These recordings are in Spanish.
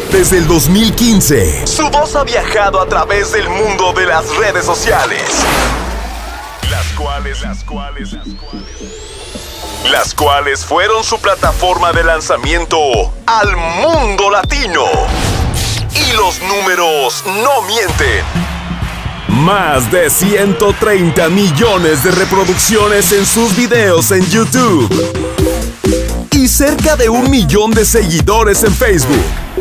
Desde el 2015, su voz ha viajado a través del mundo de las redes sociales, las cuales fueron su plataforma de lanzamiento al mundo latino. Y los números no mienten. Más de 130 millones de reproducciones en sus videos en YouTube. Y cerca de 1 millón de seguidores en Facebook.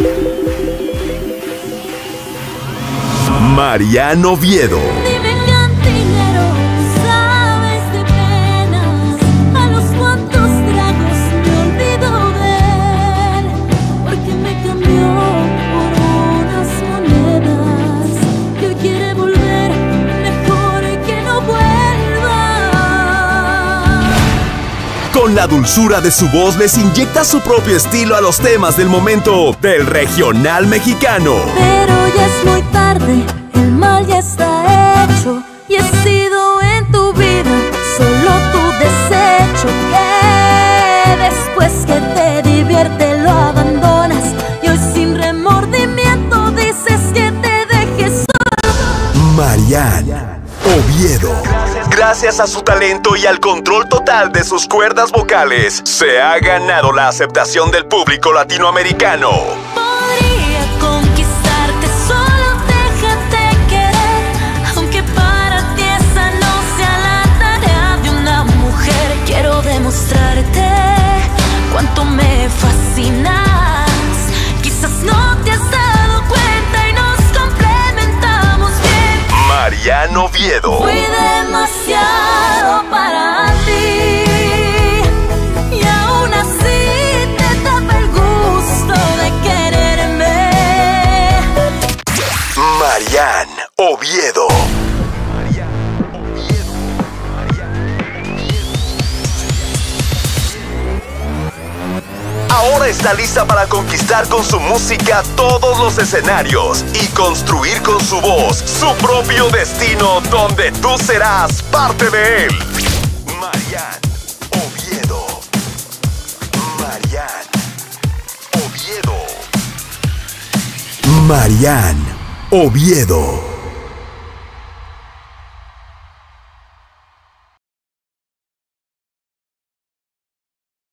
Marian Oviedo. Dime, cantinero, sabes de penas, a los cuantos tragos me olvido de él, porque me cambió por unas monedas, que hoy quiere volver, mejor que no vuelva. Con la dulzura de su voz les inyecta su propio estilo a los temas del momento del regional mexicano. Pero ya es muy tarde, el mal ya está hecho, y he sido en tu vida solo tu desecho, que después que te divierte lo abandonas, y hoy sin remordimiento dices que te dejes solo. Marian Oviedo. Gracias a su talento y al control total de sus cuerdas vocales, se ha ganado la aceptación del público latinoamericano. Podría conquistarte, solo déjate querer, aunque para ti esa no sea la tarea de una mujer. Quiero demostrarte cuánto me fascinas. Quizás no te has dado cuenta y nos complementamos bien. Marian Oviedo. Fui demasiado para ti, y aún así te tapa el gusto de quererme. Marian Oviedo. Ahora está lista para conquistar con su música todos los escenarios y construir con su voz su propio destino, donde tú serás parte de él. Marian Oviedo. Marian Oviedo. Marian Oviedo.